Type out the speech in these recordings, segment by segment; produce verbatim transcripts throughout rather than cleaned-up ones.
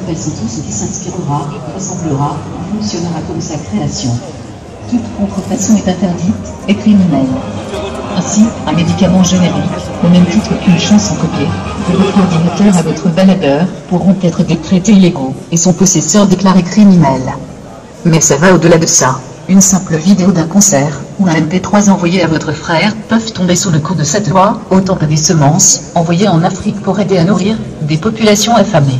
façon tout ce qui s'inspirera, ressemblera, ou fonctionnera comme sa création. Toute contrefaçon est interdite et criminelle. Ainsi, un médicament générique, au même titre qu'une chanson copiée, de votre ordinateur à votre baladeur, pourront être décrétés illégaux, et son possesseur déclaré criminel. Mais ça va au-delà de ça. Une simple vidéo d'un concert, ou un M P trois envoyé à votre frère, peuvent tomber sous le coup de cette loi, autant que des semences, envoyées en Afrique pour aider à nourrir des populations affamées.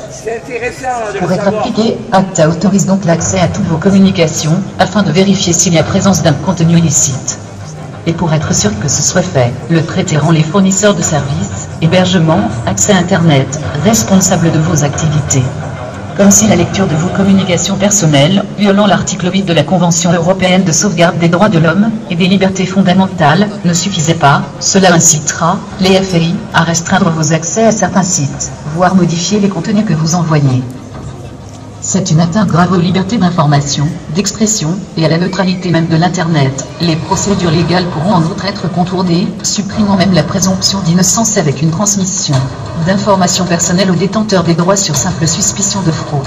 Pour être appliqué, ACTA autorise donc l'accès à toutes vos communications, afin de vérifier s'il y a présence d'un contenu illicite. Et pour être sûr que ce soit fait, le traité rend les fournisseurs de services, hébergement, accès à Internet, responsables de vos activités. Comme si la lecture de vos communications personnelles, violant l'article huit de la Convention européenne de sauvegarde des droits de l'homme et des libertés fondamentales, ne suffisait pas, cela incitera les F B I à restreindre vos accès à certains sites, voire modifier les contenus que vous envoyez. C'est une atteinte grave aux libertés d'information, d'expression, et à la neutralité même de l'Internet. Les procédures légales pourront en outre être contournées, supprimant même la présomption d'innocence avec une transmission d'informations personnelles aux détenteurs des droits sur simple suspicion de fraude.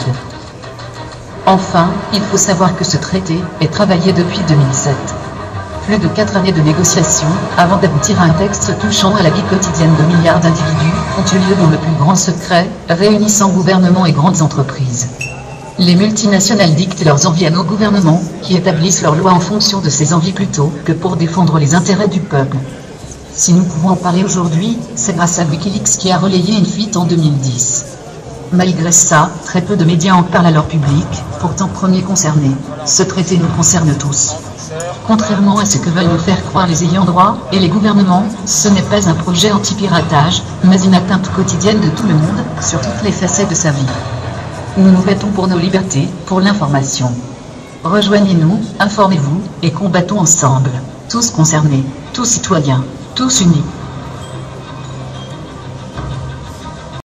Enfin, il faut savoir que ce traité est travaillé depuis deux mille sept. Plus de quatre années de négociations, avant d'aboutir à un texte touchant à la vie quotidienne de milliards d'individus, ont eu lieu dans le plus grand secret, réunissant gouvernements et grandes entreprises. Les multinationales dictent leurs envies à nos gouvernements, qui établissent leurs lois en fonction de ces envies plutôt que pour défendre les intérêts du peuple. Si nous pouvons en parler aujourd'hui, c'est grâce à Wikileaks qui a relayé une fuite en deux mille dix. Malgré ça, très peu de médias en parlent à leur public, pourtant premiers concernés. Ce traité nous concerne tous. Contrairement à ce que veulent nous faire croire les ayants droit et les gouvernements, ce n'est pas un projet anti-piratage, mais une atteinte quotidienne de tout le monde, sur toutes les facettes de sa vie. Nous nous battons pour nos libertés, pour l'information. Rejoignez-nous, informez-vous, et combattons ensemble. Tous concernés, tous citoyens, tous unis.